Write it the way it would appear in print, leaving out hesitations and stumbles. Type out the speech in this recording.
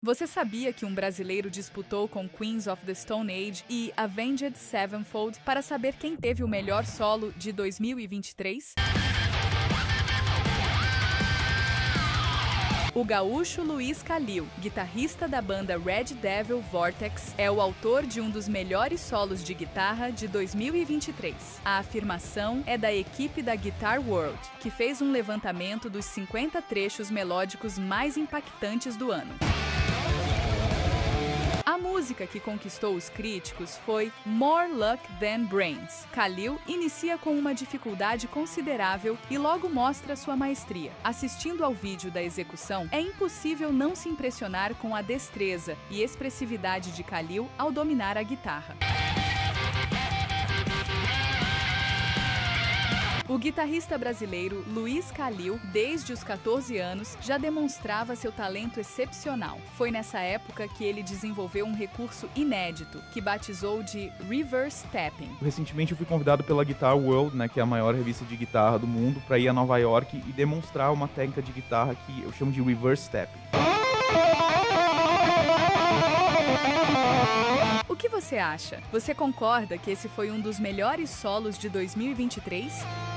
Você sabia que um brasileiro disputou com Queens of the Stone Age e Avenged Sevenfold para saber quem teve o melhor solo de 2023? O gaúcho Luiz Calil, guitarrista da banda Red Devil Vortex, é o autor de um dos melhores solos de guitarra de 2023. A afirmação é da equipe da Guitar World, que fez um levantamento dos 50 trechos melódicos mais impactantes do ano. A música que conquistou os críticos foi More Luck Than Brains. Calil inicia com uma dificuldade considerável e logo mostra sua maestria. Assistindo ao vídeo da execução, é impossível não se impressionar com a destreza e expressividade de Calil ao dominar a guitarra. O guitarrista brasileiro Luiz Calil, desde os 14 anos, já demonstrava seu talento excepcional. Foi nessa época que ele desenvolveu um recurso inédito, que batizou de reverse tapping. Recentemente eu fui convidado pela Guitar World, que é a maior revista de guitarra do mundo, para ir a Nova York e demonstrar uma técnica de guitarra que eu chamo de reverse tapping. O que você acha? Você concorda que esse foi um dos melhores solos de 2023?